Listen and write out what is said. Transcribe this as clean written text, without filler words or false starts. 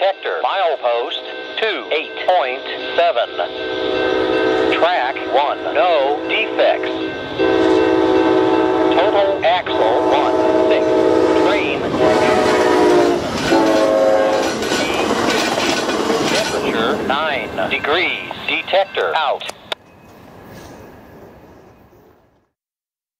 detector. Milepost 28.7. Track 1, no defects. Total axle 16. Train. Temperature 9 degrees. Detector out.